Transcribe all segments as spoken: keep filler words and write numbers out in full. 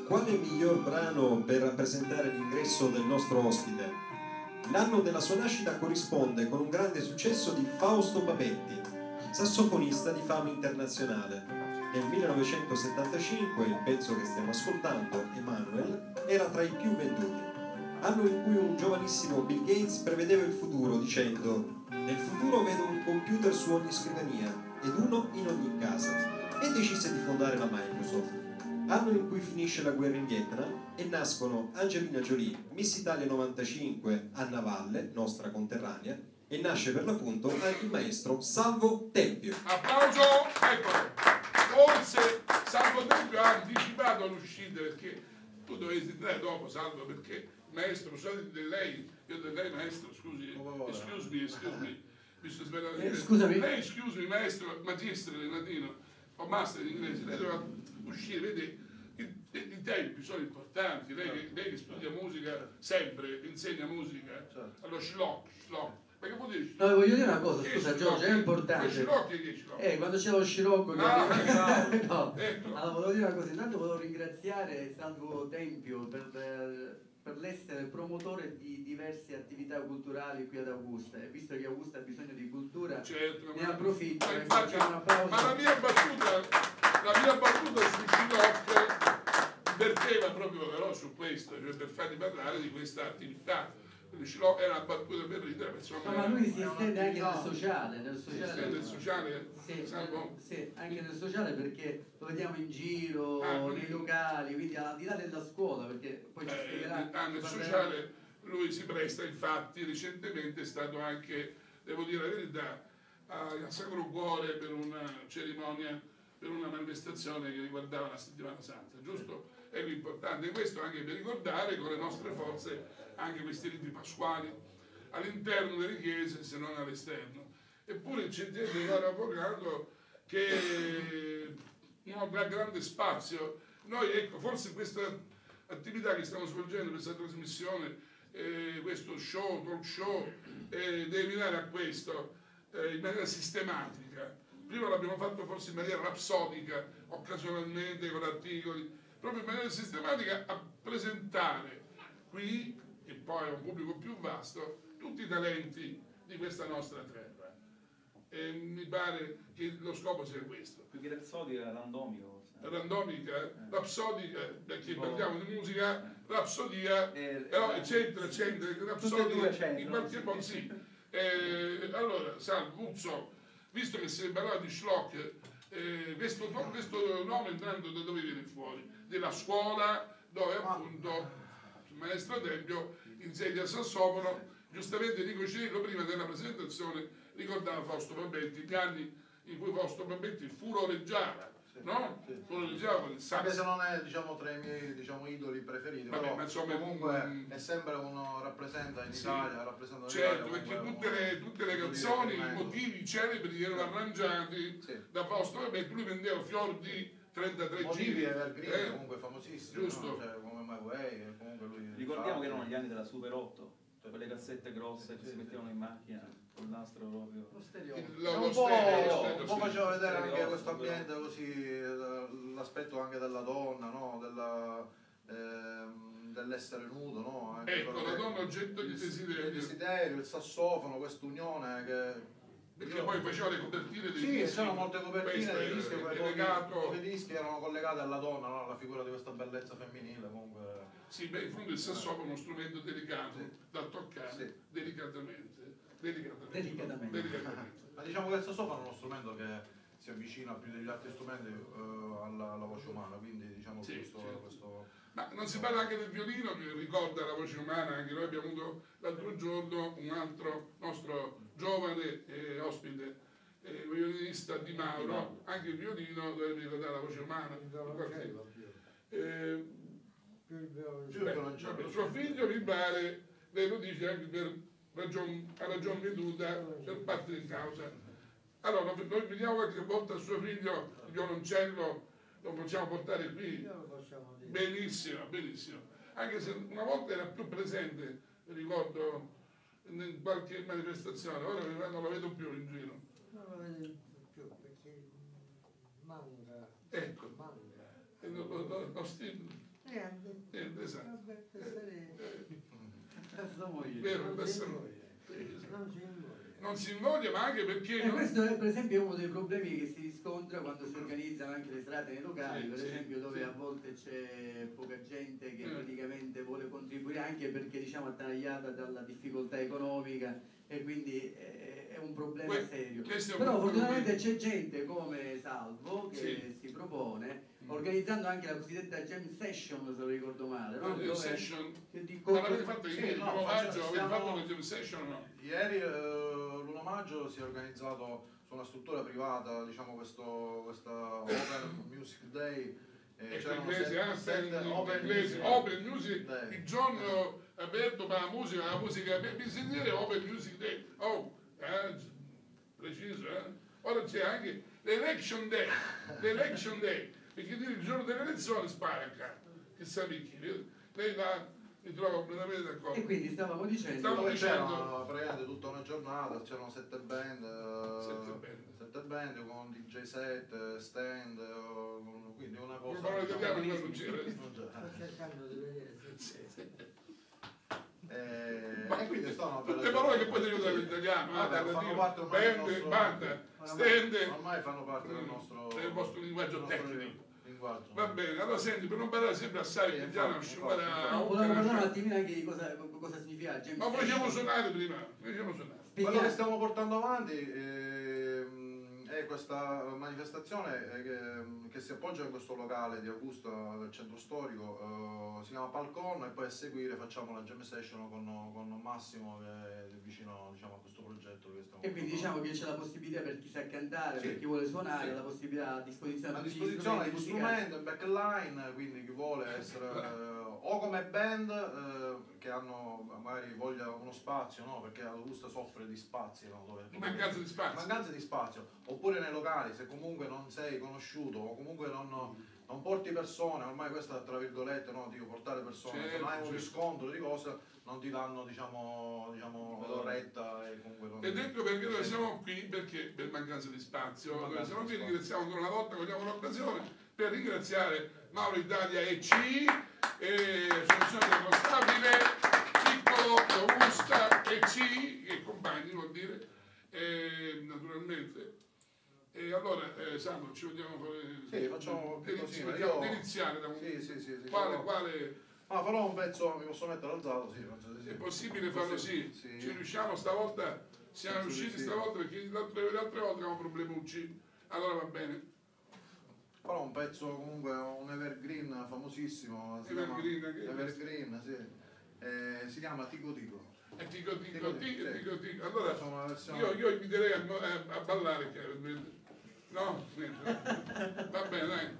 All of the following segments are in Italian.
Quale miglior brano per rappresentare l'ingresso del nostro ospite? L'anno della sua nascita corrisponde con un grande successo di Fausto Papetti, sassofonista di fama internazionale. Nel millenovecentosettantacinque il pezzo che stiamo ascoltando, Emanuel, era tra i più venduti. Anno in cui un giovanissimo Bill Gates prevedeva il futuro dicendo: nel futuro vedo un computer su ogni scrivania ed uno in ogni casa, e decise di fondare la Microsoft. Anno in cui finisce la guerra in Vietnam e nascono Angelina Jolie, Miss Italia novantacinque, Anna Valle, nostra conterranea, e nasce per l'appunto il maestro Salvo Tempio. Applauso, eccolo. Forse Salvo Tempio ha anticipato l'uscita, perché tu dovevi entrare dopo, Salvo, perché maestro, scusate di lei, io di lei maestro, scusi, excuse me, excuse me, mi sto sbagliando. Eh, scusami. Lei, scusi, maestro, magistro in latino, o master in inglese, lei doveva uscire, vedi, i, i tempi sono importanti, lei che, lei che studia musica sempre, insegna musica, allo schlock, schlock. Perché vuol dire? No, voglio dire una cosa, Che scusa scirocco? Giorgio, è importante. Scirocco e che scirocco? Eh, quando c'è lo scirocco che Ah, arriva- no. ecco. Allora, volevo dire una cosa, intanto volevo ringraziare Salvo Tempio per, per, per l'essere promotore di diverse attività culturali qui ad Augusta, e visto che Augusta ha bisogno di cultura, Certo, ne ma- approfitto ma e infatti- facciamo un applauso. Ma la mia battuta, la mia battuta su Scilocco verteva proprio però su questo, cioè per farvi parlare di questa attività. Quindi Scilocco era una battuta per ridere, insomma. No, ma lui si estende anche nel sociale, nel Si sociale. estende il sociale? Sì, Salvo? sì, anche nel sociale, perché lo vediamo in giro, Ah, quindi- nei locali, quindi al di là della scuola, perché poi ci Eh, spiegherà. ah, nel ci parlerà- sociale lui si presta, infatti recentemente è stato anche, devo dire la verità, al Sacro Cuore per una cerimonia, per una manifestazione che riguardava la settimana santa, giusto? È importante questo anche per ricordare con le nostre forze anche questi riti pasquali all'interno delle chiese, se non all'esterno. Eppure c'è gente che va avvocato che non dà grande spazio. Noi, ecco, forse questa attività che stiamo svolgendo, questa trasmissione, eh, questo show, talk show, eh, deve mirare a questo eh, in maniera sistematica. Prima l'abbiamo fatto forse in maniera rapsodica, occasionalmente con articoli, proprio in maniera sistematica a presentare qui, e poi a un pubblico più vasto, tutti i talenti di questa nostra terra. E mi pare che lo scopo sia questo. Più che rapsodica, randomico. Randomica, Eh. rapsodica, perché Tipo- parliamo di musica, rapsodia, Eh, però eh, eccetera, eccetera, tutte e rapsodia, due c'entrano, in qualche sì. modo sì. Eh, allora, Salvo, Uzzo, visto che si parlava di Schlock, eh, questo, questo nome intanto da dove viene fuori? Della scuola dove appunto il maestro Tempio insegna il sassofono. Giustamente Nico Cirillo prima della presentazione ricordava Fausto Papetti, gli anni in cui Fausto Papetti furoreggiava, no? Sì. Furoreggiava con il Anche sax. se non è, diciamo, tra i miei, diciamo, idoli preferiti, Vabbè, però ma insomma, comunque mm, è sempre uno rappresenta in sì. Italia, rappresenta in Certo, Italia, perché comunque tutte le, uno- tutte le uno di canzoni, i riferimento. motivi celebri erano arrangiati Sì. da Fausto Papetti, lui vendeva fior di trentatré Motivi giri. evergreen, eh? comunque famosissimi, Giusto. no? Cioè, come My Way, e comunque lui Ricordiamo fa- che erano gli anni della Super otto, cioè quelle cassette grosse che si mettevano in macchina con l'astro proprio. Lo stereo. Il- È lo- un lo po', stereo, lo un stereo, po' sì. faceva vedere anche Stereo, questo però. ambiente così, eh, l'aspetto anche della donna, no? Della, ehm, dell'essere nudo, no? Anche Ecco, quello la che- donna oggetto di il- desiderio. Il desiderio, il sassofono, quest'unione che... Perché io- poi faceva le copertine dei Sì, dischi. c'erano molte copertine Questo dei è- dischi, è poi legato. pochi dischi erano collegati alla donna, no? Alla figura di questa bellezza femminile, comunque... Sì, beh, in fondo il sassofono è uno strumento delicato Sì. da toccare Sì. delicatamente. Delicatamente. Delicatamente. Delicatamente. Ma diciamo che il sassofono è uno strumento che si avvicina più degli altri strumenti eh, alla, alla voce umana, quindi diciamo Sì, questo, sì. questo... Ma non si parla anche del violino che ricorda la voce umana, anche noi abbiamo avuto l'altro giorno un altro nostro giovane eh, ospite, eh, violinista Di Mauro, anche il violino dovrebbe ricordare la voce umana. Eh, Più beh, violoncello. vabbè, suo figlio mi pare, lei lo dice anche per ragion, a ragion veduta, per parte in causa. Allora, noi vediamo qualche volta suo figlio, il violoncello, lo possiamo portare qui. Benissimo, benissimo. Anche se una volta era più presente, ricordo, in qualche manifestazione, ora non lo vedo più in giro. Non lo vedo più perché manca, Ecco. manca. E lo- lo- lo- lo sti- Eh, vabbè. Niente, esatto. Vabbè, questa è- Cazzo moglie. Vero, Non si adesso invoglia. Non si invoglia. non si invoglia, ma anche perché... E no? questo è per esempio uno dei problemi che si riscontra quando si organizzano anche le serate nei locali, Sì, per sì, esempio dove sì. a volte c'è poca gente che Eh. praticamente vuole contribuire anche perché diciamo attagliata dalla difficoltà economica e quindi è, è un problema Que- serio. questo è un Però punto fortunatamente che- c'è gente come Salvo che Sì. si propone, Mm. organizzando anche la cosiddetta jam session, se non ricordo male, no? Eh, Dove- session. che di- Ma l'avete fatto Sì, ieri, il no, primo facciamo- maggio, avete stiamo- fatto una jam session o no? Ieri eh, l'uno maggio si è organizzato su una struttura privata, diciamo questo, questa Open Music Day. eh, E c'erano inglese, sette- ah, sette in Open inglese, Music Open Music, Day. il giorno aperto per la musica, la musica, per bisogna dire Open Music Day. Oh, eh, preciso, eh? Ora c'è anche l'Election Day, l'Election Day, perché dire il giorno delle elezioni spacca, chissà perché, lei la, mi trova completamente d'accordo. E quindi stavamo dicendo... Stavo Dove dicendo- c'erano praticamente tutta una giornata, c'erano sette band, eh, Sette band. sette band con D J set, stand, eh, con- quindi una cosa... Con parole italiane diciamo, non c'era. non c'era. Sto cercando di vedere se Eh, Ma e quindi stavano per tutte parole che poi devi usare in italiano, Vabbè, eh, fanno dire, parte ormai del band, nostro- banda, ormai- stand, ormai fanno parte del mm, nostro, del vostro linguaggio del nostro tecnico. linguaggio. Va bene, allora senti, per non parlare sempre assai Sì, italiano, infatti, usciamo da... infatti. No, volevo parlare un attimino anche di cosa, cosa significa jam Ma facciamo session. suonare prima, facciamo suonare. Quello Spieghiamo- che stiamo portando avanti ehm, è questa manifestazione eh, che, che si appoggia in questo locale di Augusta del centro storico, eh, si chiama Palcon, e poi a seguire facciamo la jam session con, con Massimo che è vicino, diciamo, a questo progetto che stiamo E quindi portando. diciamo che c'è la possibilità per chi sa cantare, Sì. per chi vuole suonare, Sì. la possibilità a disposizione A di tutti disposizione gli di strumenti musicali. strumenti, backline, quindi chi vuole essere eh, o come band eh, che hanno magari voglia uno spazio, no? Perché Augusta soffre di spazi, no? Dove Di mancanza di spazio. mancanza di spazio, oppure nei locali, se comunque non sei conosciuto o comunque non, non porti persone, ormai questa tra virgolette, no? Dico portare persone, se Certo, non hai un certo. riscontro di cose non ti danno diciamo, diciamo retta e comunque non... Ed ecco perché noi siamo qui, perché per mancanza di spazio. Per Noi mancanza siamo di qui, spazio. ringraziamo ancora una volta, cogliamo l'occasione per ringraziare Mauro Italia e C, e Associazione Demostabile, Piccolo, Augusta e C, e compagni vuol dire, e, naturalmente. E allora, eh, Sandro, ci vogliamo fare... Sì, facciamo più delizi- così, vogliamo io- deliziare da un... Sì, sì, sì, sì, Quale, farò- quale... Ah, farò un pezzo, mi posso mettere alzato? Sì, penso di sì. È possibile farlo sì? Sì. Ci riusciamo stavolta? Siamo Penso di riusciti sì. stavolta perché le altre, le altre volte avevamo problemucci. Allora va bene. Farò un pezzo comunque, un evergreen famosissimo. si Evergreen, chiama- che è evergreen, sì. Eh, si chiama Tico Tico. E dico, dico, Dico, dico, sì. dico, dico. Allora Facciamo una versione- io, io inviterei a, a, a ballare. chiaramente. No? Niente. Va bene, dai.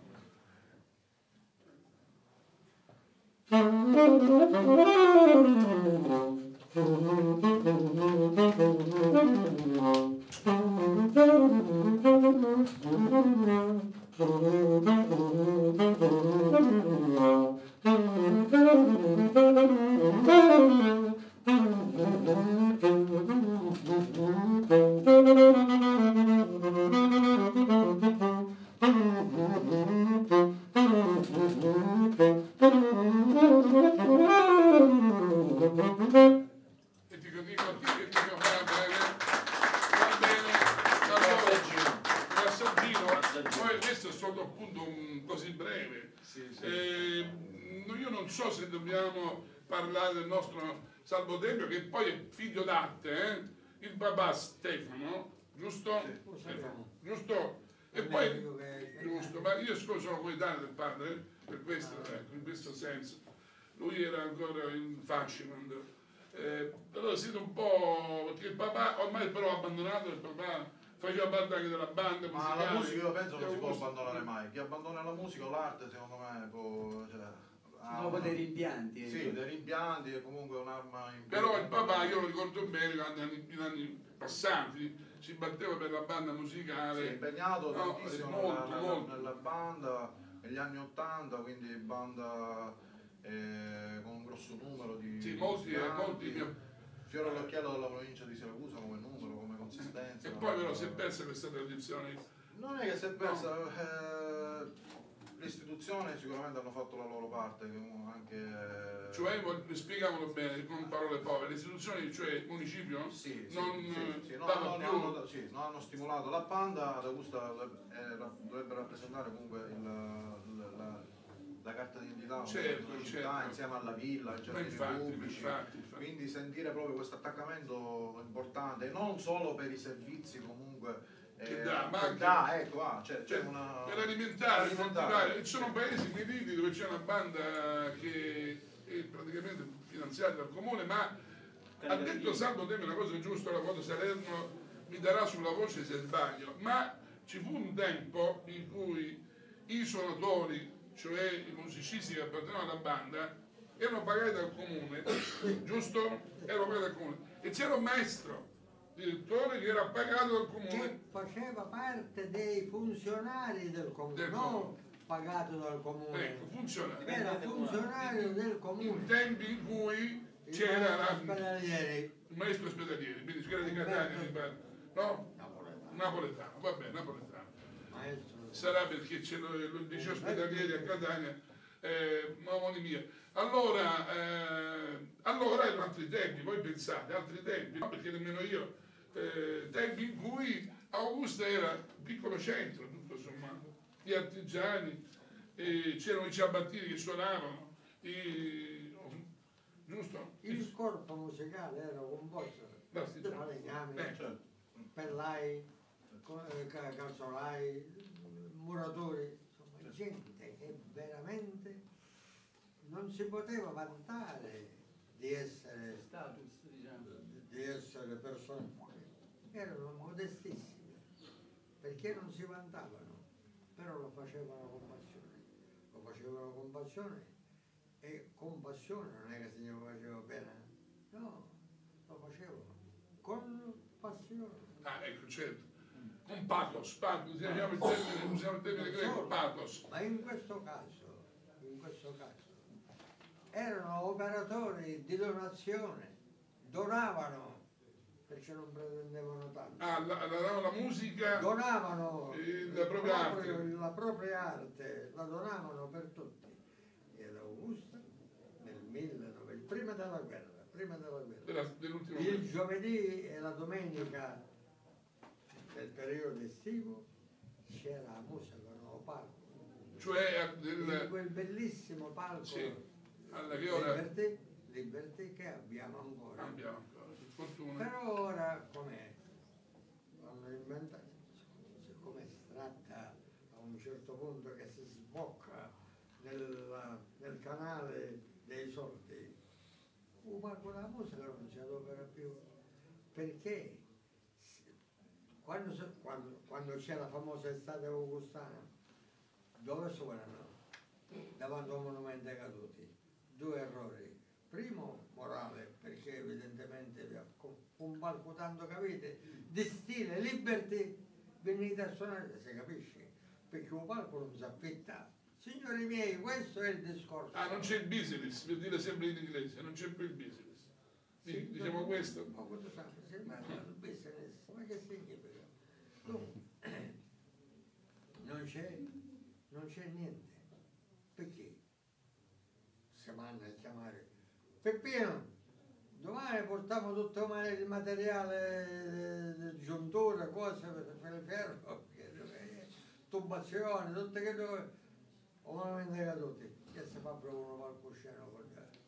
E dico, dico, dico, dico, va bene. Va bene. Allora, l'assaggino. Poi questo è stato appunto un così breve. Sì, sì. Eh, io non so se dobbiamo parlare del nostro Salvo Tempio, che poi è figlio d'arte, eh? Il papà Stefano, giusto? Sì. Stefano, giusto? E Un poi, amico che- giusto, ma io scuso, sono coetaneo del padre, eh, per questo, ecco, in questo senso. Lui era ancora in fasci quando... Eh, allora siete un po'... perché il papà, ormai però ha abbandonato, il papà faceva parte anche della banda Ma musicale. la musica io penso di non si può Augusto. abbandonare mai. Chi abbandona la musica o l'arte secondo me può... Cioè, Ci sono poi dei rimpianti. eh. Sì, dei rimpianti e comunque un'arma in più. Però il papà, io lo ricordo bene, quando negli anni, anni passati si batteva per la banda Si è musicale. impegnato No, tantissimo molto, nella, molto. nella banda negli anni ottanta, quindi banda eh, con un grosso numero di Sì, molti, eh, musicanti. molti mio- Fiore all'occhiello della provincia di Siracusa come numero, come consistenza. E poi però si è persa questa tradizione. Non è che si è persa, eh, le istituzioni sicuramente hanno fatto la loro parte, anche... Cioè, spieghiamolo bene, con parole povere, le istituzioni, cioè il municipio, sì, sì, non sì, sì, no, dava no, più... no, hanno, sì, no, hanno stimolato la banda, ad Augusta eh, dovrebbe rappresentare comunque il, la, la, la carta d'identità certo, della città, certo. insieme alla villa, ai giardini infatti, pubblici, infatti, infatti. quindi sentire proprio questo attaccamento importante, non solo per i servizi comunque che eh, dà, ma che anche dà, ecco, ah, c'è, c'è per, una... per alimentare, per coltivare. Ci sono paesi mediti dove c'è una banda che è praticamente finanziata dal comune, ma ha detto Salvo Temi una cosa giusta, la foto Salerno mi darà sulla voce se sbaglio, ma ci fu un tempo in cui i suonatori, cioè i musicisti che appartenevano alla banda, erano pagati dal comune, giusto? Erano pagati dal comune. E c'era un maestro, direttore, che era pagato dal comune. Che faceva parte dei funzionari del comune, Del non comune. pagato dal comune. Ecco, funzionava. Era funzionario del In comune. tempi in cui Il c'era maestro la- ospedalieri. il maestro ospedaliere, quindi c'era di Catania, mi pare. No? Napoletano, vabbè, napoletano. Maestro. Sarà perché c'è lo- il liceo ospedalieri a Catania, eh, ma omonimia. Allora, eh, allora erano altri tempi, voi pensate, altri tempi, no? Perché nemmeno io, eh, tempi in cui Augusta era un piccolo centro, tutto sommato, gli artigiani, eh, c'erano i ciabattini che suonavano, i, giusto? Il corpo musicale era composto da L'artigiano. falegnami, Eh, Certo. pellai, co- eh, ca- calzolai, muratori, insomma, gente che veramente non si poteva vantare di essere, Status, diciamo. di essere persone, erano modestissime, perché non si vantavano, però lo facevano con passione, lo facevano con passione e con passione non è che se ne faceva bene, no, lo facevano con passione. Ah, ecco, certo. Con pathos, pathos, usiamo il termine, usiamo il termine greco, pathos. Ma in questo caso, in questo caso, erano operatori di donazione, donavano, perché non pretendevano tanto, Ah, la, la, la musica, donavano Eh, la propria proprio- arte. la propria arte, la donavano per tutti. E ad Augusta, nel millenovecento, prima della guerra, prima della guerra, della- dell'ultimo il periodo. giovedì e la domenica del periodo estivo c'era la musica, no, palco. Cioè In del, quel bellissimo palco sì, alla che ora Liberty, Liberty che abbiamo ancora. abbiamo ancora, per fortuna. Però ora com'è? Hanno inventato, siccome si tratta a un certo punto che si sbocca nel, nel canale dei soldi, un palco della musica non si adopera più, perché quando, si- quando- quando c'è la famosa estate augustana, dove suonano? Davanti a un monumento ai caduti. Due errori. Primo, morale, perché evidentemente vi ha- con un palco tanto, capite, di stile Liberty, venite a suonare, si capisce? Perché un palco non si affitta. Signori miei, questo è il discorso. Ah, non c'è il business, per dire sempre in inglese, non c'è più il business. Sì, Sì, diciamo no, questo. Ma cosa sa? Sembra il business, ma che significa? Dunque, non c'è, non c'è niente. Perché? Si vanno a chiamare Peppino, domani portiamo tutto il materiale di giuntura, cose per, per il ferro, tubazioni, tutte che dove, ovviamente caduti. Che si fa proprio uno palcoscenico con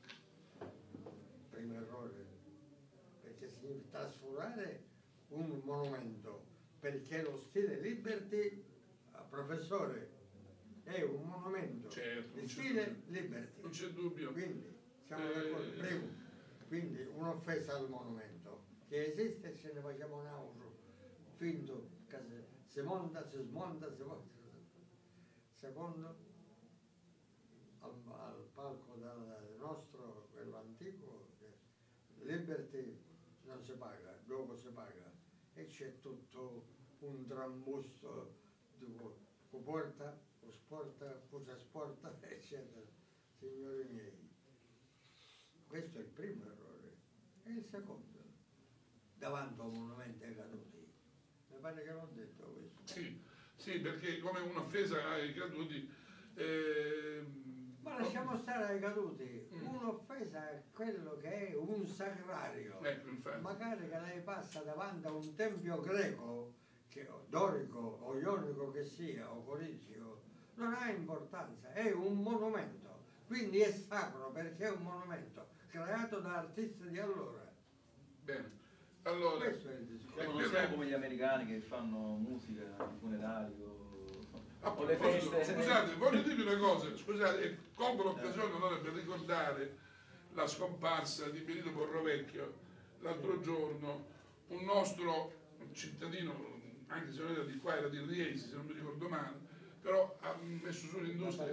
primo errore, perché significa trasformare un monumento, perché lo stile Liberty, ah, professore, è un monumento Certo, di non c'è stile dubbio. Liberty. Non c'è dubbio. Quindi siamo Eh, d'accordo, primo, quindi un'offesa al monumento che esiste e ce ne facciamo un altro finto che si, si monta, si smonta, si monta. Secondo, al, al palco del nostro, quello antico, Liberty non si paga, dopo si paga e c'è tutto un trambusto di co porta, o sporta, cosa sporta, eccetera. Signori miei, questo è il primo errore. E il secondo, davanti a un monumento ai caduti. Mi pare che l'ho detto questo. Sì, sì, perché come un'offesa ai caduti Eh, Ma lasciamo stare ai caduti. Mm. Un'offesa è quello che è un sacrario. ecco, infatti. Magari che lei passa davanti a un tempio greco, che, o dorico o ionico che sia, o corinzio, non ha importanza, è un monumento. Quindi è sacro perché è un monumento creato da artisti di allora. Bene. Allora, Questo è il discorso. Cioè, non siamo come gli americani che fanno musica ai funerali o, a o le proposito, feste. scusate, voglio dirvi una cosa, scusate, e colgo l'occasione allora per ricordare la scomparsa di Benito Borrovecchio l'altro giorno, un nostro cittadino, anche se non era di qua, era di Riesi, se non mi ricordo male, però ha messo su l'industria,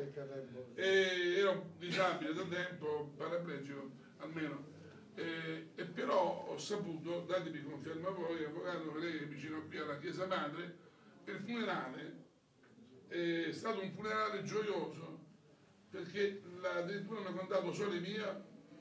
e era un disabile da tempo, paraplegico almeno, e, e però ho saputo, datemi conferma voi, avvocato, che lei è vicino qui alla Chiesa Madre, il funerale è stato un funerale gioioso, perché la, addirittura hanno cantato Sole Mia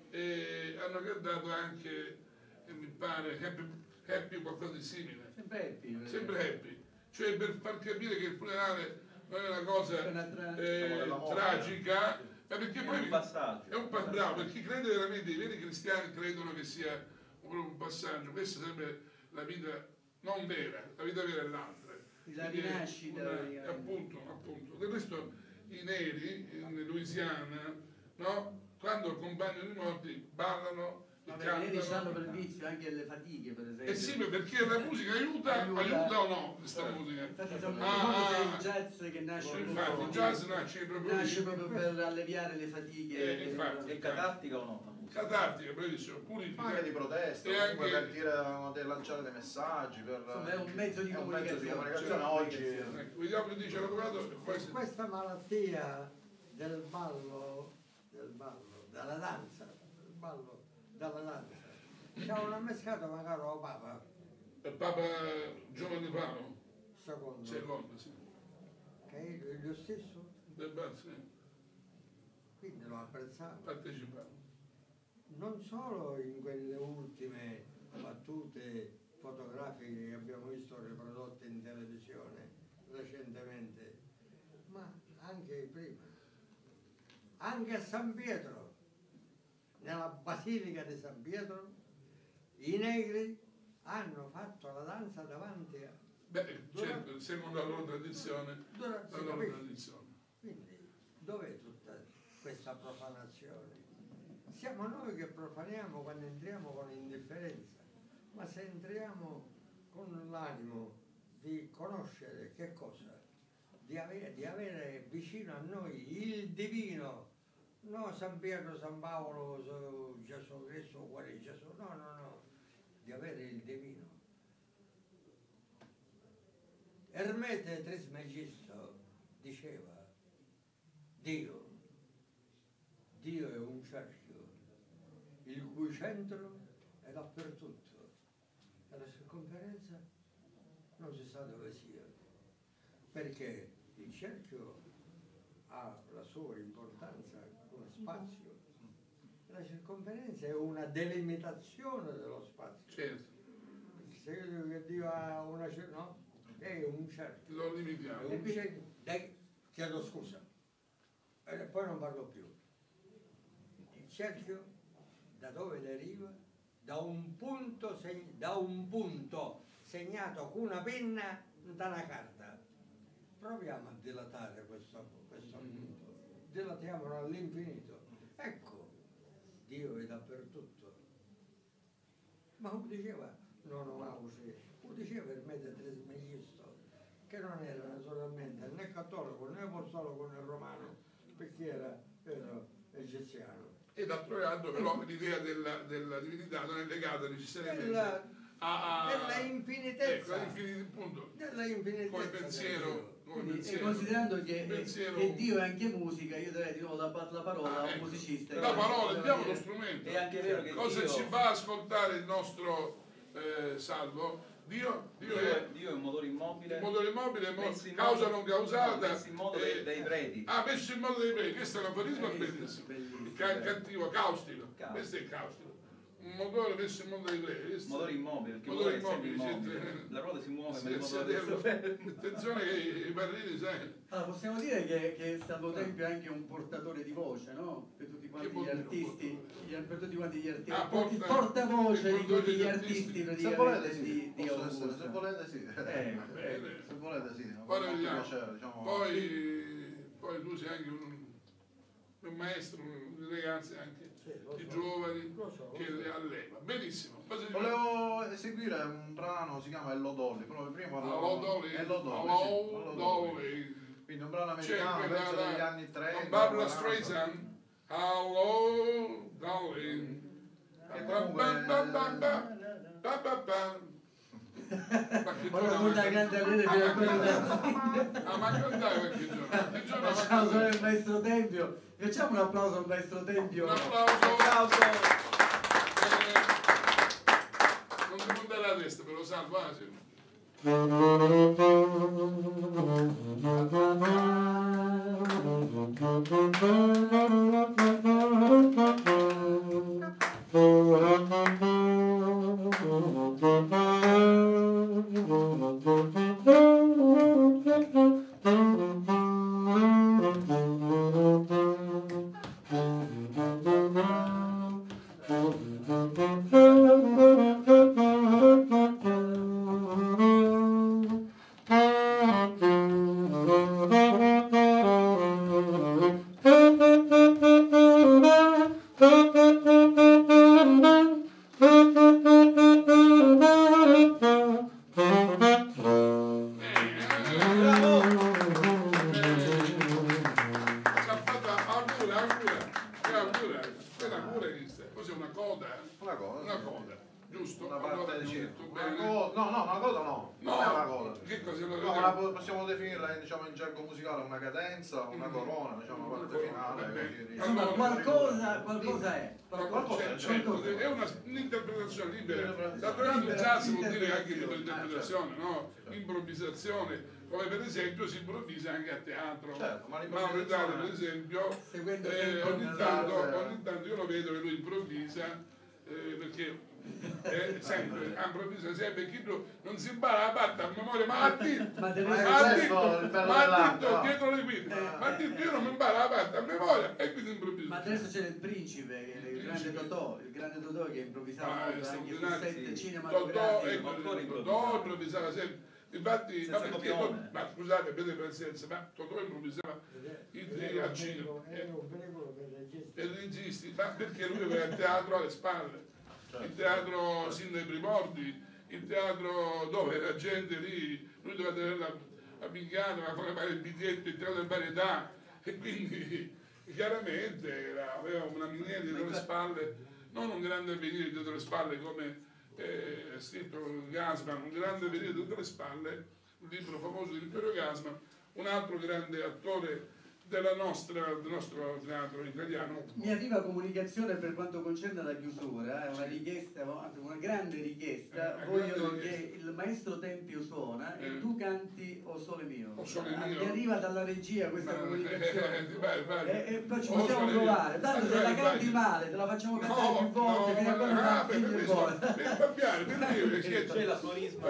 e hanno cantato anche, eh, mi pare, Happy, happy qualcosa di simile. Sempre happy. Sempre happy, cioè per far capire che il funerale non è una cosa È una tra- eh, tragica, ma perché È poi un passaggio. è un pa- bravo, per chi crede veramente, i veri cristiani credono che sia un, un passaggio, questa sarebbe la vita non vera, la vita vera è l'altra. La Quindi è rinascita, una- praticamente. appunto, appunto. Del resto i neri in Louisiana, no? Quando accompagnano i morti ballano, e Vabbè, i neri cantano. hanno per vizio anche le fatiche, per esempio. Eh sì, ma perché la musica aiuta, Aiuta. aiuta o no questa musica? Infatti sono Ah, molto ah, il jazz che nasce, infatti proprio- il jazz nasce proprio nasce lì. proprio per alleviare le fatiche. Eh, infatti. È catartica o no la musica? Catartica, bravissimo, Ma purifica. anche di protesta, E comunque anche- per dire, per lanciare dei messaggi, per, Insomma, è un mezzo di è un mezzo di comunicazione. comunicazione Cioè, oggi. comunicazione. Ecco, vediamo che dice l'avvocato e poi se- Questa malattia del ballo, del ballo, della danza, del ballo, della danza, ci hanno mescato magari o Papa, per Papa Giovanni Paolo, secondo, secondo, sì. che è lo stesso, Debba sì, quindi l'ho apprezzato. partecipare. Non solo in quelle ultime battute fotografiche che abbiamo visto riprodotte in televisione recentemente, ma anche prima. Anche a San Pietro, nella Basilica di San Pietro, i negri hanno fatto la danza davanti a... Beh, certo, secondo la loro tradizione, Dura- la si loro capisce? tradizione. Quindi dov'è tutta questa profanazione? Siamo noi che profaniamo quando entriamo con indifferenza, ma se entriamo con l'animo di conoscere che cosa? Di avere, di avere vicino a noi il divino, no San Pietro, San Paolo, so- Gesù Cristo, qual è Gesù, no, no, no, di avere il divino. Ermete Trismegisto diceva, Dio, Dio è un cerchio, il cui centro è dappertutto, e la circonferenza non si sa dove sia, perché il cerchio ha la sua importanza come spazio, e la circonferenza è una delimitazione dello spazio. Certo, Se io dico che Dio ha una cer- no? È un cerchio. lo È limitiamo. un cerchio. Dai, chiedo scusa, e poi non parlo più. Il cerchio da dove deriva? Da un punto, seg- da un punto segnato con una penna da una carta. Proviamo a dilatare questo, questo punto, dilatiamolo all'infinito. Ecco, Dio è dappertutto. Ma lo diceva non Ausi, lo diceva Ermete Trismegisto, che non era naturalmente né cattolico né apostolico né romano, perché era, era egiziano. E d'altro canto però l'idea della, della divinità non è legata necessariamente Della, a, a della ecco, infinitezza, all'infinito punto, della infinitezza come del pensiero, Dio. come Quindi, e pensiero, considerando che, pensiero- che Dio è anche musica, io darei di nuovo la, la parola Ah, a un ecco. musicista. La che- parola, che abbiamo deve lo dire- strumento. È anche vero che Cosa Dio, ci fa ascoltare il nostro eh, Salvo? Dio, Dio Dio, è è, Dio è un motore immobile, il motore immobile, mo- messo in causa modo- non causata. messo in modo eh, dei, dei preti. Ah, messo in modo dei preti, questo è un aforisma Bellissimo, bellissimo. bellissimo. Ca- cattivo, caustico. Caustico. Questo è caustico. un motore messo in modo di lei. Motore immobile, perché il Motore motore è sempre immobile, immobile. siete- La ruota si muove, Sì, ma il sì, motore sì, resta fermo. attenzione che i barili, sai, Allora, possiamo dire che, che Salvo Tempio è anche un portatore di voce, no? Per tutti quanti vuol gli dire un artisti, portatore? gli- per tutti quanti gli artisti, Ah, il por- il porta- portavoce il di portatore tutti degli gli artisti. artisti Se praticamente volete sì, di, di posso essere, Augusta. se volete sì. Eh, Va bene. Se volete sì, Poi molto vediamo. piacere, diciamo. Poi, poi tu sei anche un, un maestro di ragazzi anche Sì, lo di so. giovani Lo so, lo che so. le alleva. Benissimo. Cosa ti Volevo eseguire un brano, si chiama Hello Dolly, proprio prima Hello Dolly? Hello Dolly, Hello sì, Hello Dolly. Quindi un brano C'è americano, quella penso là degli anni trenta. con Barbara quaranta. Streisand. Hello Dolly. E Ba, comunque, ba, ba, ba, ba. Ba, ba, ba. Ma che Ora giorno non da manca- cantare Ah, fino a ma quello cantare. Ah, ma cantare qualche giorno? Che giorno Facciamo solo manca- il maestro Tempio. Facciamo un applauso al maestro Tempio. Un applauso. Applauso! Eh, non devo andare a destra, però salvo, ah, sì. Ci ha fatto augura, augura, che augura, quella augura esiste, cos'è una coda? Una cosa. Una coda, giusto? Una Allora, parte di detto una bene. coda. No, no, una coda no. Non è una coda. Che cosa lo No, una po- possiamo definirla diciamo in gergo musicale una cadenza, una corona, diciamo una parte finale. Vabbè. così, Insomma, Allora, qualcosa, qualcosa è. Qualcosa Cioè, c'è, certo, qualcosa. è una- un'interpretazione libera. Interpretazione. D'altro canto il jazz vuol dire anche Interpretazione. l'interpretazione, no? Improvvisazione, come per esempio si improvvisa anche a teatro. Certo, ma Mauro l'improvvisazione- Italia, per esempio, Seguendo eh, sempre ogni, una tanto, base. ogni tanto io lo vedo che lui improvvisa, eh, perché eh, sempre, improvvisa sempre, chi tu non si impara la batta a memoria, ma ha detto, Ma deve Ma è ma ha questo detto, il bello ma ha dell'arte, detto no? dietro le quinte, Eh, ma ha eh, detto io non mi imparo la batta a memoria e quindi improvviso. Ma adesso c'è il principe, che è il grande principe. Totò, il grande Totò che improvvisava Ah, molto anche sul straordinario, set sì. Totò, cinematografico. ecco, Ancora Totò improvvisava sempre. Infatti, Senza ma, perché copione. Totò- ma scusate, avete pazienza, ma Totò improvvisava i tre al cinema. Era un pericolo per i registi. E i registi, ma perché lui aveva il teatro alle spalle, il teatro sin dai primordi, il teatro dove la gente lì, lui doveva tenere la, la pingata, doveva fare fare il biglietto, il teatro del varietà, e quindi chiaramente era- aveva una miniera dietro le spalle, non un grande avvenire dietro le spalle come eh, ha scritto Gassman, un grande avvenire dietro le spalle, un libro famoso di Vittorio Gassman, un altro grande attore della nostra, del nostro teatro italiano. Mi arriva comunicazione per quanto concerne la chiusura, è una richiesta, anzi una grande richiesta, Eh, una vogliono grande che richiesta. il maestro Tempio suona Eh. e tu canti O Sole Mio. O Sole Ah, Mio. Mi arriva dalla regia questa Ma- comunicazione. eh, vai, vai. E, e poi ci O possiamo Sole Mio. provare, tanto se Vai, la vai. canti male te la facciamo cantare più volte fino a quando ma- la ah, per figli questo, buona. per cambiare, per dire, perché C'è l'aforisma.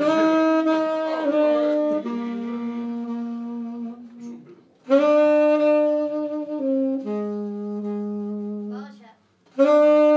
Subito. Voce.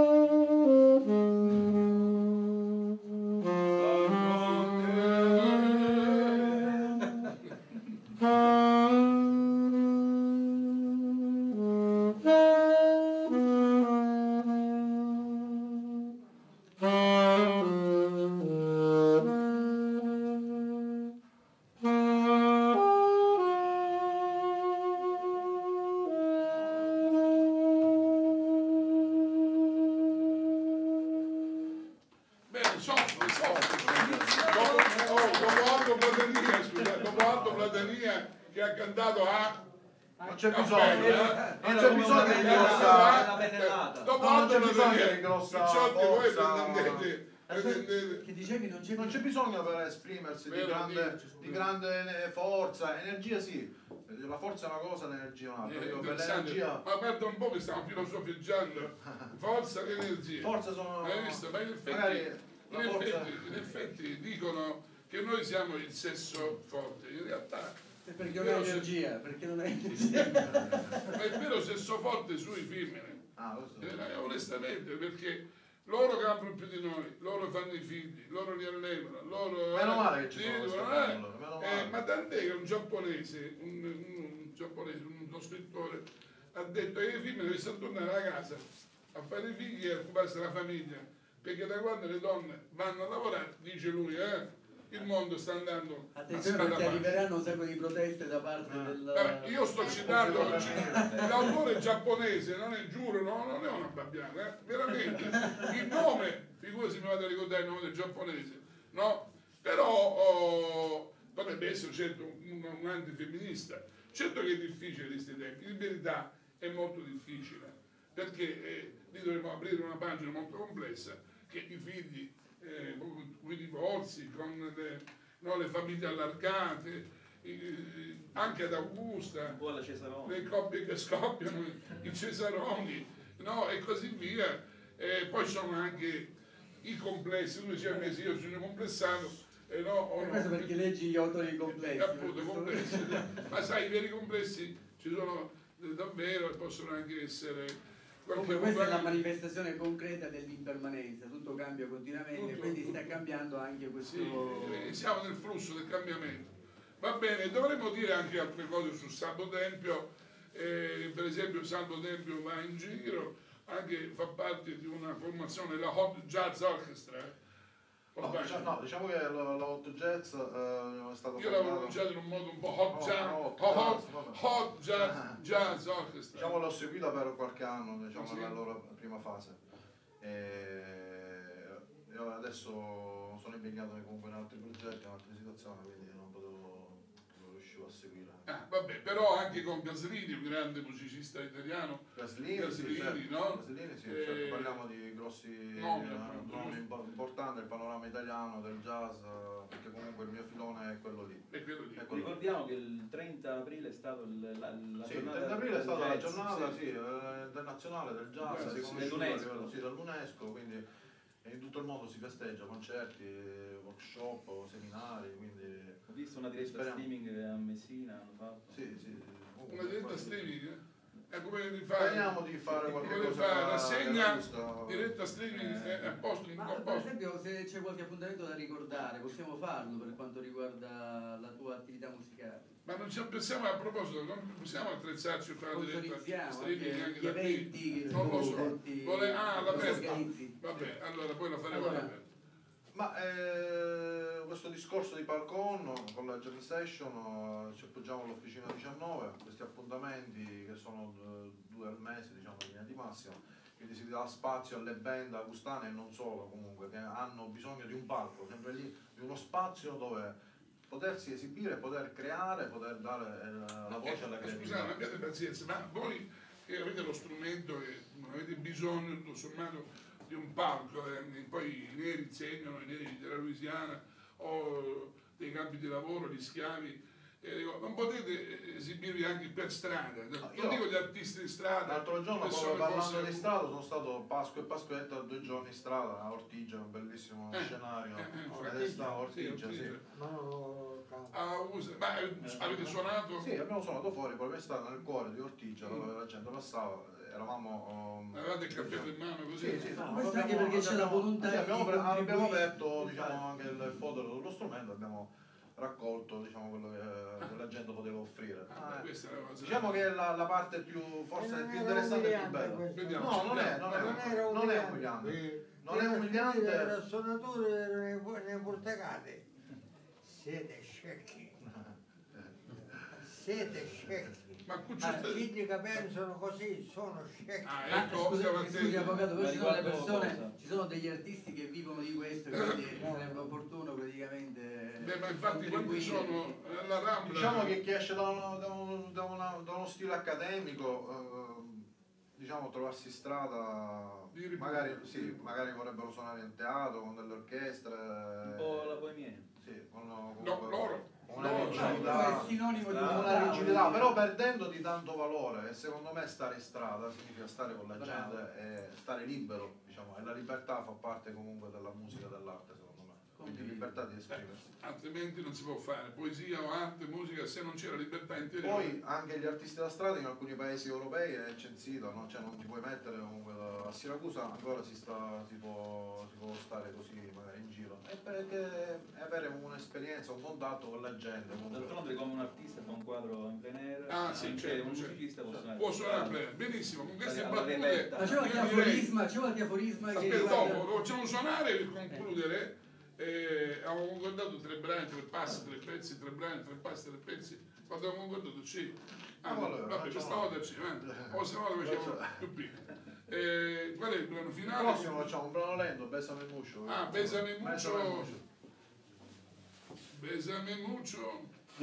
Bene, soffro, soffro. Dopo, oh, dopo Aldo Platania, scusate, dopo Aldo Platania che ha cantato a... Non c'è a bisogno, Bello, eh. eh. non Era c'è come bisogno una di bella- grossa, una pennellata. Dopo No, non Aldo c'è bisogno Platania, di grossa Picciotti, voi forza. pretendete pretendete... Che dicevi non c'è Non c'è bisogno per esprimersi di Vero, grande, dici, di grande eh, forza, energia sì, la forza è una cosa, l'energia è un'altra. Eh, Io per interessante. l'energia, Ma guarda un po' che stiamo filosofeggiando, forza e energia. forza sono... Hai visto? Ma in effetti, magari in, la forza... effetti, in effetti dicono che noi siamo il sesso forte, in realtà perché non hai energia, perché non hai energia. è il vero sesso forte sui femmine, Ah, lo so. eh, onestamente, perché loro campano più di noi, loro fanno i figli, loro li allevano, loro... Meno eh, male che ci sono dicono, queste eh, donne, meno eh, male. ma tant'è che un giapponese, un, un, un giapponese, uno scrittore, ha detto che i femmine devono tornare a casa a fare i figli e a occuparsi della famiglia, perché da quando le donne vanno a lavorare, dice lui, eh, il mondo sta andando a Attenzione strada perché facile. arriveranno un sacco di proteste da parte Ah. del... Vabbè, io sto citando l'autore giapponese, non è, giuro, no, non è una babbiana, eh? Veramente. Il nome, figurati se mi vado a ricordare il nome del giapponese, no? Però oh, potrebbe essere certo un, un antifemminista. Certo che è difficile di questi tempi, in verità è molto difficile, perché eh, lì dovremmo aprire una pagina molto complessa, che i figli, eh, con i divorzi, con le, no, le famiglie allargate, eh, anche ad Augusta, Un po' alla Cesarone. le coppie che scoppiano, i Cesaroni, no, e così via. E poi sono anche i complessi, tu diceva io sono complessato, e no, o E no. questo perché leggi gli autori complessi. Appunto, complessi. Ma sai, i veri complessi ci sono eh, davvero e possono anche essere... Comunque questa è la manifestazione concreta dell'impermanenza, tutto cambia continuamente, Tutto, quindi tutto. sta cambiando anche questo... Sì, eh, siamo nel flusso del cambiamento. Va bene, dovremmo dire anche altre cose su Salvo Tempio, eh, per esempio Salvo Tempio va in giro, anche fa parte di una formazione, la Hot Jazz Orchestra. No, diciamo, no, diciamo che la, la hot jazz eh, è stato Io l'avevo pronunciato in un modo un po' hot Oh, jazz, hot hot, jazz, vabbè. hot jazz, jazz orchestra. Diciamo l'ho seguita per qualche anno, diciamo Sì. nella loro prima fase. E io adesso sono impegnato comunque in altri progetti, in altre situazioni, quindi non potevo, non riuscivo a seguire. Ah, vabbè, però anche con Gaslini, un grande musicista italiano. Gaslini, Gaslini, sì, certo. no? Gaslini, sì, Eh, certo. Parliamo di grossi nomi, eh, appunto, nomi no? impo- importanti del panorama italiano, del jazz, eh, perché comunque il mio filone è quello lì. E quello lì. È quello lì. Ricordiamo che il trenta aprile è stato il- la, la Sì, il giornata trenta aprile è del stata la jazz, giornata sì. sì, eh, internazionale del jazz, Jazz, sì, riconosciuta a dell'UNESCO. livello- sì, dall'UNESCO, quindi in tutto il mondo si festeggia, concerti, workshop, seminari, quindi Ho visto una diretta Speriamo. streaming a Messina, hanno fatto. sì, sì, sì. Una diretta streaming, eh? È come di fare, Speriamo di fare qualche come di cosa fare da- rassegna, della giusta- diretta streaming Eh. è a posto, in Ma a per posto. esempio se c'è qualche appuntamento da ricordare possiamo farlo per quanto riguarda la tua attività musicale. Ma non ci pensiamo a proposito, non possiamo attrezzarci per fare diretta Sponsorizziamo streaming anche anche gli da qui? eventi che Non lo so. eventi- Vuole- ah, che all'aperto. organizzi. Vabbè, allora poi la faremo Allora, all'aperto. Ma eh, questo discorso di Parcon con la Jam Session eh, ci appoggiamo all'Officina diciannove, questi appuntamenti che sono eh, due al mese, diciamo in linea di massima, quindi si dà spazio alle band agustane e non solo comunque, che hanno bisogno di un palco, sempre lì, di uno spazio dove potersi esibire, poter creare, poter dare eh, la voce alla Eh, creatività. Scusate, abbiate pazienza, ma voi che avete lo strumento e non avete bisogno, tutto sommato, di un palco, eh, poi i neri insegnano, i neri della Louisiana o dei campi di lavoro, gli schiavi, eh, dico, non potete esibirvi anche per strada, non io- dico gli artisti di strada, L'altro giorno, che proprio sono parlando forse- di strada, sono stato Pasqua e Pasquetta due giorni in strada a Ortigia, un bellissimo Eh, scenario. eh, eh, infatti. Adesso a Sì, Ortigia, sì. Ortigia. No, calma. Ah, usa- ma eh, avete suonato? Sì, abbiamo suonato fuori, proprio stato nel cuore di Ortigia, dove la gente passava, eravamo... um, Avevate il campione in mano così? Sì, sì, no, Questo abbiamo- anche perché c'è la abbiamo- volontà sì, abbiamo, di pre- abbiamo contribuire. aperto diciamo, anche il fodero dello strumento, abbiamo raccolto diciamo, quello che, che la gente poteva offrire. Ah, Eh, questa è una cosa. diciamo che è la, la parte più, forse Eh, non più era interessante e più umiliante bella. questo. Vediamo. No, non è, non è, Non era non è umiliante. Eh, Non è era umiliante. finire Per il suonatore nei, nei portacate. Siete scecchi. Siete scecchi. Ma Ah, Cuccio, Figli che pensano così sono scecchi. ah, Ah, ecco, scusi, stiamo scusi attenti. avvocato, poi Ma ci sono le riguardo persone, cosa? ci sono degli artisti che vivono di questo, quindi sarebbe opportuno praticamente Beh, ma infatti quanti contribuire. sono alla Rambla? Diciamo che chi esce da uno, da uno- da una- da uno stile accademico, eh, diciamo, trovarsi strada, Di ripetere. magari, sì, magari vorrebbero suonare in teatro con delle orchestre. Un po' la bohemia. Sì, con, con, No, loro. con una loro, rigidità, È sinonimo di Ah, una una rigidità, però perdendo di tanto valore. E secondo me stare in strada significa stare con la Bravo. gente e stare libero, diciamo, e la libertà fa parte comunque della musica e dell'arte, secondo me. Quindi libertà di esprimersi. altrimenti non si può fare poesia o arte, musica se non c'è la libertà interiore. Poi anche gli artisti da strada in alcuni paesi europei è censito, no? Cioè non ti puoi mettere comunque da- a Siracusa ancora si, sta, si, può, si può stare così magari in giro. È perché è avere un'esperienza, un contatto con la gente. comunque. D'altronde come un artista fa un quadro in plein air, Ah, sì, anche certo, un certo. musicista può suonare. Può suonare a play. Benissimo, con queste Alla battute rivetta. Ma c'è qualche io direi- aforisma, c'è qualche aforisma che Aspetta, riguarda- dopo, lo facciamo suonare per concludere. Eh, avevamo concordato tre brani, tre passi, tre pezzi, tre brani, tre passi, tre pezzi. Quando avevamo concordato sì. Ah, Ah, no, allora, vabbè, questa facciamo- volta sì, eh. O se no lo facciamo più piccolo. Eh, qual è il brano Il finale? prossimo facciamo un brano lento, Besame Mucho. Ah, Besame Mucho. Besame Mucho. Besame mucho.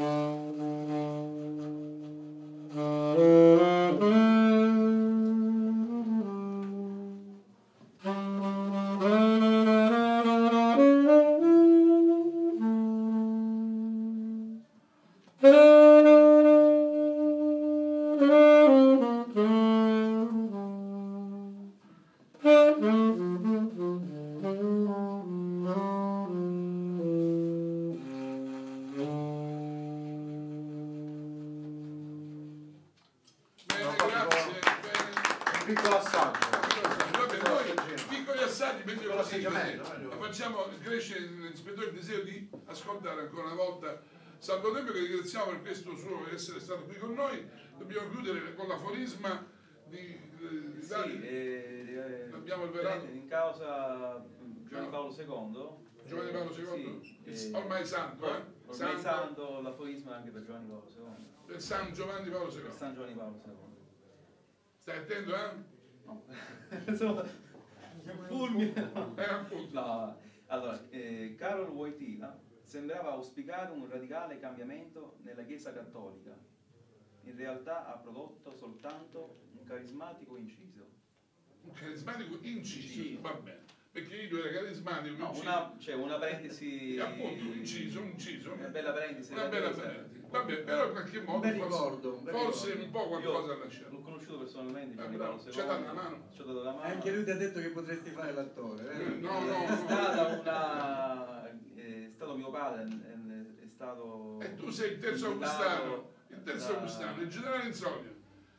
Bene, grazie. Bene. Un piccolo assaggio. Vabbè, noi piccoli assaggi, meglio Piccolo così, assaggiamento, così. meglio. La facciamo crescere l'ispettore il desiderio di ascoltare ancora una volta Salvo Tempio, che ringraziamo per questo suo essere stato qui con noi. Dobbiamo chiudere con l'aforisma di, di, di Sì, Davide. eh, eh, Abbiamo il verato. tenete in causa mm, Giovanni Paolo secondo. Giovanni Paolo secondo? Sì, Il- eh, ormai santo, eh? Ormai santo, l'aforisma anche per Giovanni Paolo secondo. Per San Giovanni Paolo Per secondo. San Giovanni Paolo secondo. Stai attento, eh? No. Insomma, fulmine. Eh, appunto. No, allora, eh, Karol Wojtyla sembrava auspicare un radicale cambiamento nella Chiesa cattolica. In realtà ha prodotto soltanto un carismatico inciso. Un carismatico inciso, Sì. va bene. Perché io era carismatico, No, inciso. una, cioè una parentesi. E appunto, un inciso, un inciso. Una bella parentesi. Una della bella Chiesa. parentesi. Vabbè, però in qualche modo Un bel forse, ricordo, un bel forse ricordo. un po' qualcosa ha lasciato. L'ho conosciuto personalmente, Giovanni Eh, Paolo bravo. secondo. Ci ha dato la mano? Ci ha dato la mano. Anche lui ti ha detto che potresti fare l'attore. Eh, Eh? no, no, È no. stata una. È stato mio padre, è- è stato. E tu sei il terzo invitato augustano, il terzo da- augustano, il generale Insogno.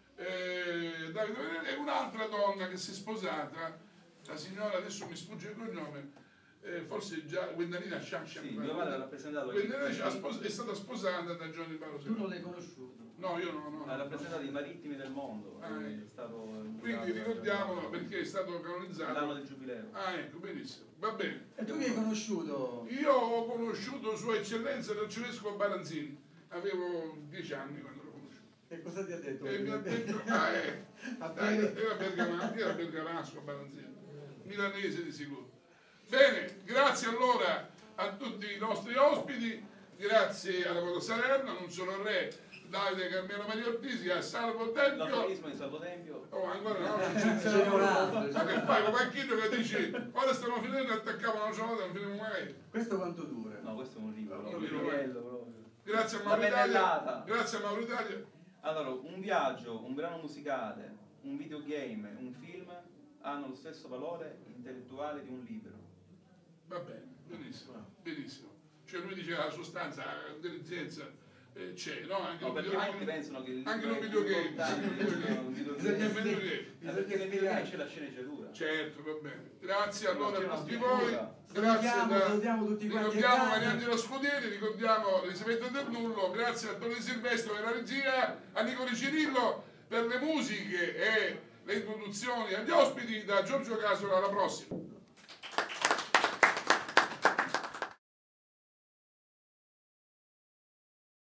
Eh, Davide Venere è un'altra donna che si è sposata, la signora, adesso mi sfugge il cognome, eh, forse già Gwendalina Sciascia. Sì, mio padre ha rappresentato. Gwendalina Sciascia spos- è stata sposata da Giovanni Paolo Tu non secondo. l'hai conosciuto. No, io no, no. Ha no. rappresentato i marittimi del mondo. Ah, È ecco. stato Quindi invitato ricordiamolo a- perché è stato l'anno canonizzato. del giubileo. Ah, ecco, benissimo. Va bene. E tu chi hai conosciuto? Io ho conosciuto Sua Eccellenza l'Arcivescovo Baranzini. Avevo dieci anni quando l'ho conosciuto. E cosa ti ha detto? E mi ha detto, ah, eh, A dai, breve. era bergamasco, era bergamasco Baranzini, milanese di sicuro. Bene, grazie allora a tutti i nostri ospiti, grazie alla Coda Salerno, non solo al re Davide Carmelo Maria Ortisi, a Salvo Tempio. L'aforisma di Salvo Tempio. Oh, ancora no, non Ce c'è n'è un altro. Ma che fai, come Pacchino che dici, ora stiamo finendo e attaccavano una cioccolata, non finiamo mai. Questo quanto dura? No, questo è un libro. Un Un libro, livello proprio. Grazie a La Mauro Italia. pennellata. Grazie a Mauro Italia. Allora, un viaggio, un brano musicale, un videogame, un film hanno lo stesso valore intellettuale di un libro. Va bene, benissimo, benissimo. Cioè lui dice la sostanza, l'intelligenza eh, c'è, no? Anche No, un perché video- molti pensano che il libro anche in un è videogame, importante, anche in un videogame. un videogame. Bisogna Nel videogame. Eh, Bisogna perché nel videogame spiegare. c'è la sceneggiatura. Certo, va bene. Grazie allora c'è a una tutti scrittura. voi. Grazie Salutiamo, da... salutiamo tutti quanti a Ricordiamo casa. Mariangela Scudieri, ricordiamo Elisabetta Del Nullo, grazie a Tony Silvestro per la regia, a Nico Cirillo per le musiche e le introduzioni agli ospiti, da Giorgio Casola alla prossima.